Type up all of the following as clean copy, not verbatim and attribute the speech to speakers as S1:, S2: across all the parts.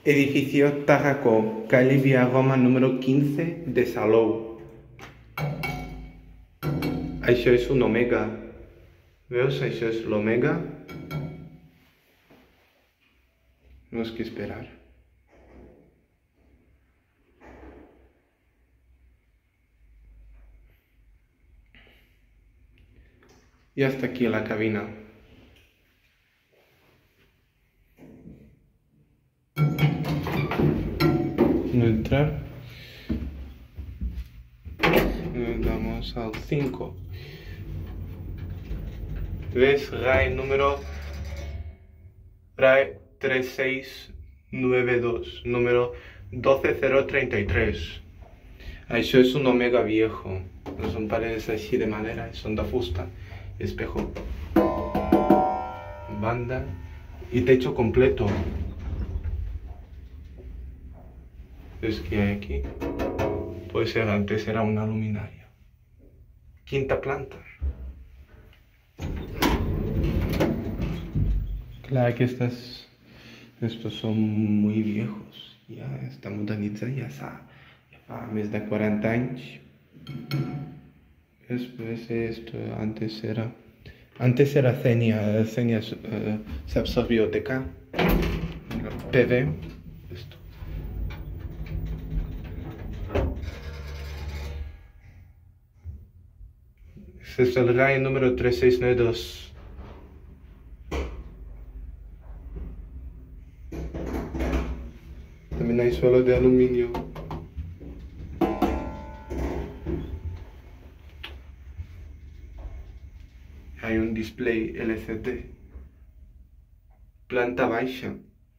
S1: Edificio Tarracó, calle Vía Roma número 15 de Salou. Això és un omega. ¿Veus? Això és l'omega. Tenemos que esperar. Y hasta aquí la cabina. Entrar. Nos damos al 5. ¿Ves? RAI número RAI 3692, número 12033. Això es un omega viejo. No son paredes así de madera, son de fusta. Espejo. Banda y techo completo. ¿Ves que hay aquí? Puede ser, antes era una luminaria. Quinta planta. Claro que estos son muy viejos. Ya esta modernitzada ya fa més de 40 anys. Después esto antes era Cenia se absorbió TK. PV. Esto. Este es el RAI número 3692. También hay suelo de aluminio. Hay un display LCD. Planta baja.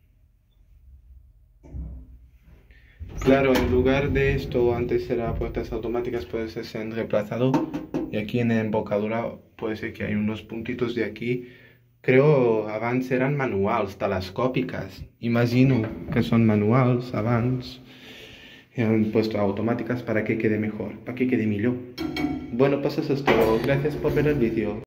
S1: Claro, en lugar de esto, antes era puertas automáticas, puede ser se han reemplazado. Y aquí en la embocadura puede ser que hay unos puntitos de aquí. Creo abans eran manuals, telescòpiques. Imagino que son manuals abans. Y han puesto automáticas para que quede mejor, para que quede mejor. Bueno, pues eso es todo. Gracias por ver el vídeo.